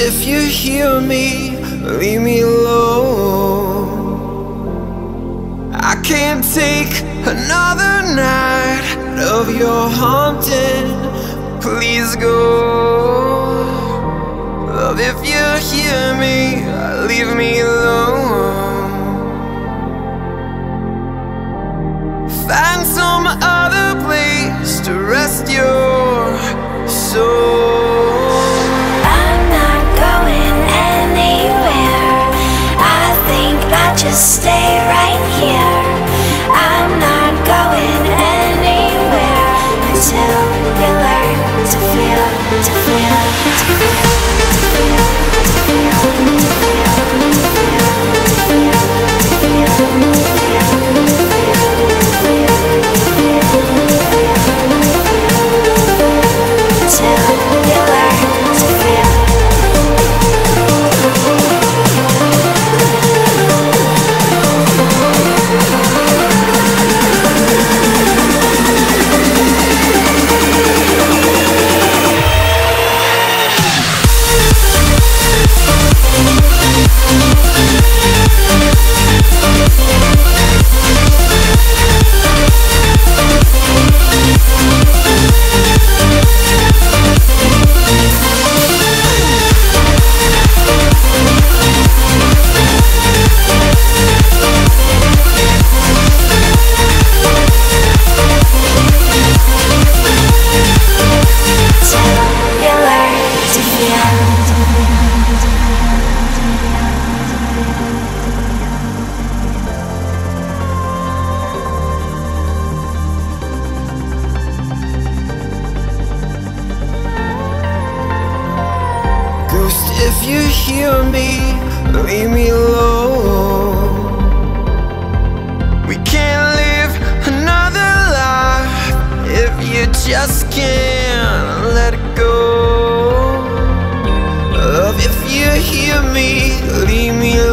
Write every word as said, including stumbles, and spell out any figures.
if you hear me, leave me alone. I can't take another night of your haunting. Please go. Love, if you hear me, leave me alone. Find some other place to rest your soul. I'm not going anywhere. I think I'll just stay right here. I'm not going anywhere until you learn to feel, to feel, to feel, to feel, to feel, to feel, to feel, to feel, to feel, to If you hear me, leave me alone. We can't live another life if you just can't let it go. Love, if you hear me, leave me alone.